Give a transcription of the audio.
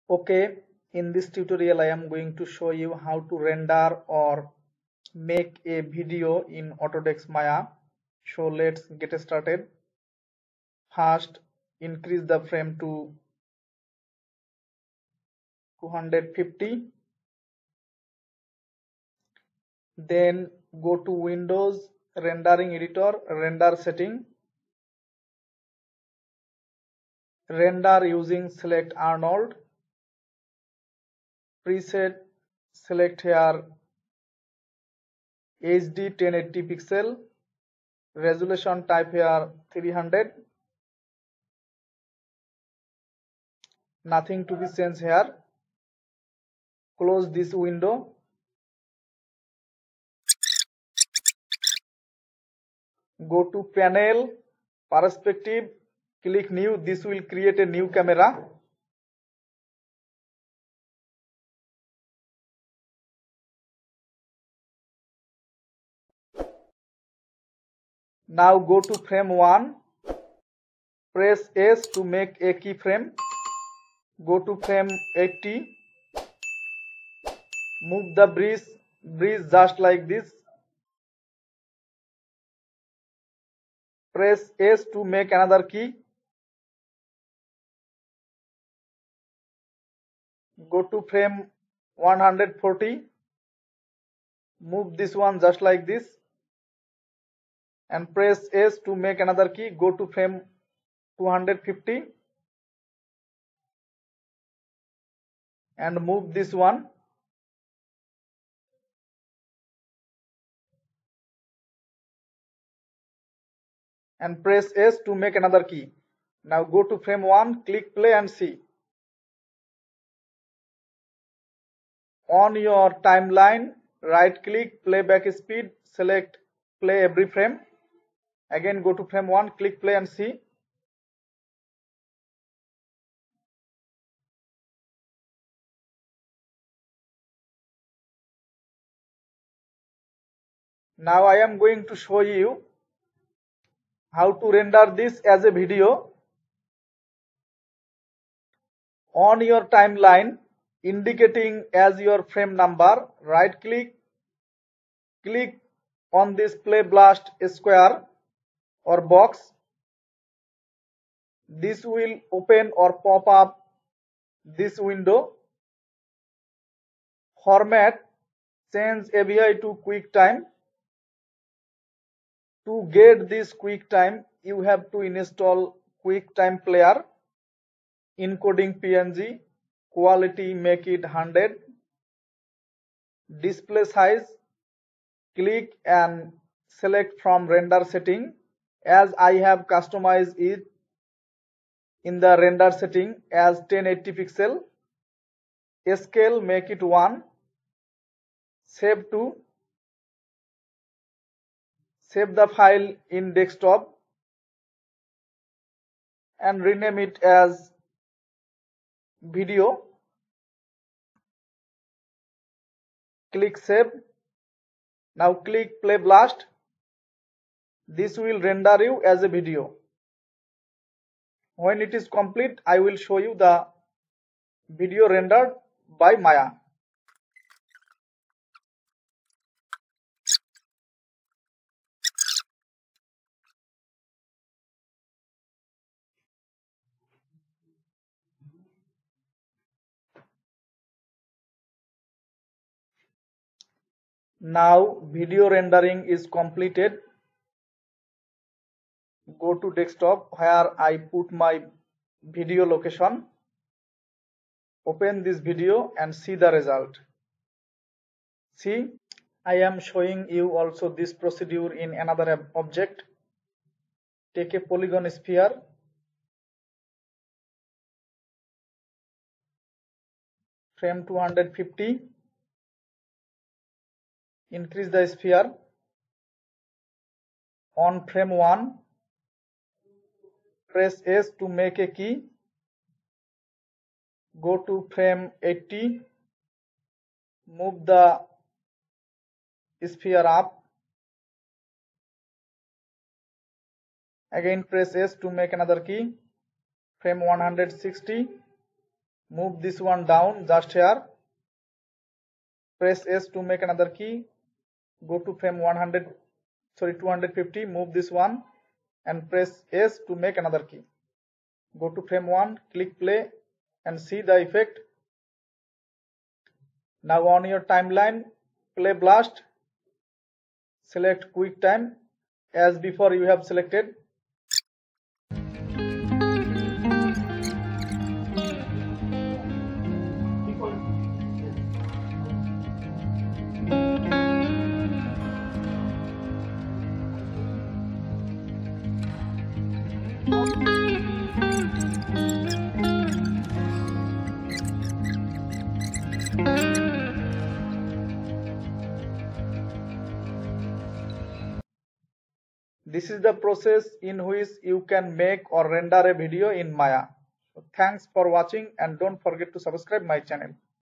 Okay, in this tutorial I am going to show you how to render or make a video in Autodesk Maya. So let's get started. First, increase the frame to 250. Then go to Windows, Rendering Editor, Render Setting. Render using Select Arnold. Preset, select here HD 1080 pixel. Resolution type here 300. Nothing to be changed here. Close this window. Go to panel, perspective, click new. This will create a new camera. Now go to frame 1. Press S to make a keyframe. Go to frame 80. Move the bridge just like this. Press S to make another key. Go to frame 140. Move this one just like this. And press S to make another key. Go to frame 250. And move this one. And press S to make another key. Now go to frame 1, click play and see. On your timeline, right click, playback speed, select play every frame. Again go to frame 1, click play and see. Now I am going to show you how to render this as a video. On your timeline, indicating as your frame number, right click, click on this play blast square or box. This will open or pop up this window. Format, change AVI to QuickTime. To get this QuickTime, you have to install QuickTime Player. Encoding PNG, quality make it 100. Display size, click and select from render setting, as I have customized it in the render setting as 1080 pixel. Scale make it 1. Save to. Save the file in desktop and rename it as video. Click save. Now click play blast. This will render you as a video. When it is complete, I will show you the video rendered by Maya. Now video rendering is completed. Go to desktop where I put my video location. Open this video and see the result. See, I am showing you also this procedure in another object. Take a polygon sphere. Frame 250. Increase the sphere. On frame 1, press S to make a key. Go to frame 80. Move the sphere up. Again press S to make another key. Frame 160. Move this one down just here. Press S to make another key. Go to frame 250. Move this one and press S to make another key. Go to frame 1, click play and see the effect. Now on your timeline, play blast. Select quick time as before you have selected. This is the process in which you can make or render a video in Maya. So thanks for watching and don't forget to subscribe my channel.